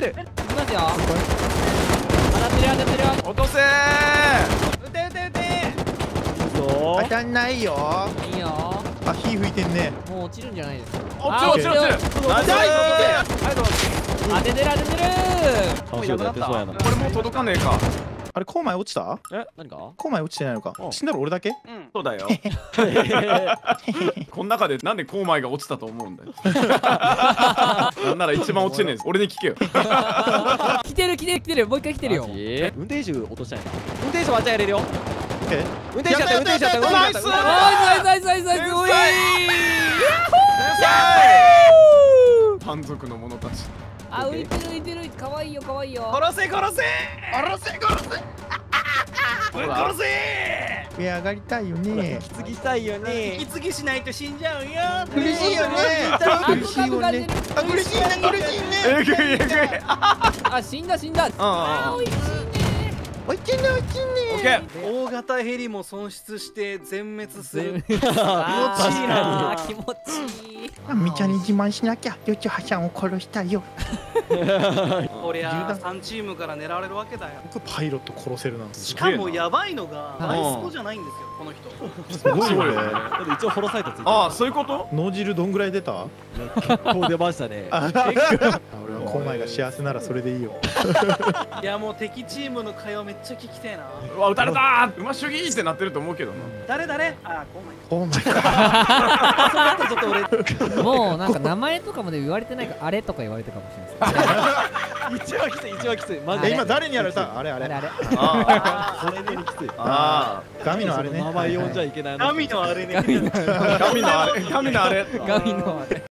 る。 いきますよ。当たってる当たってる。 落とせー。 撃て撃て撃て。 そう当たんないよ。 いいよ。 あ、火吹いてんね。 もう落ちるんじゃないですか。 落ちる落ちる落ちる。ナイスー。 当ててる当ててる。 楽しいことやってそうやな。 これもう届かねえか。 あれ、コウマイ落ちた？ 何か？ コウマイ落ちてないのか。死んだら俺だけ？ そうだよ。この中でなんでコウマイが落ちたと思うんだよ。なんなら一番落ちねえぞ。俺に聞けよ。 来てる来てる来てる。もう一回来てるよ。 運転手落としたいな。運転手ワンチャンやれるよ。運転手やった運転手やった運転手やった。 ナイスナイスナイスナイス。おい。 単族の者たち。 あ、浮いてる浮いてる。可愛いよ可愛いよ。 殺せ殺せ。 殺せ殺せ。 殺せ。 上上がりたいよね。 引き継ぎしたいよね。 息継ぎしないと死んじゃうよ。 嬉しいよね。嬉しいよね。あ、嬉しいね嬉しいね。 えぐいえぐい。 あ、死んだ死んだ。 あ美味しいね。 おいしいねおいしいね。 オッケー。 大型ヘリも損失して全滅する。 気持ちいいな。気持ちいい。 みちゃんに自慢しなきゃ。よちはちゃんを殺したよ。 こりゃ3チームから狙われるわけだよ。 僕パイロット殺せるなんてしかもやばいのがアイスコじゃないんですよこの人。 すごいよね。 だって一応ホロサイトついてる。 ああ、そういうこと？ 脳汁どんぐらい出た？ 結構出ましたね。 俺はコウマイが幸せならそれでいいよ。 いやもう敵チームの会話めっちゃ聞きたいな。 うわ、撃たれたー。馬主義ってなってると思うけどな。 誰誰？あ、コウマイ。 コウマイか。 そうなったらちょっと俺もうなんか名前とかまで言われてないからあれとか言われてるかもしれないです。 一番きつい一番きつい。マジで今誰にやられた？あれあれ。 あれあれ。 あそれでにきつい。 あ。 ガミのあれね。 名前呼んじゃいけないな。 神のあれね。 神のあれ。神のあれ。 ガミのあれ。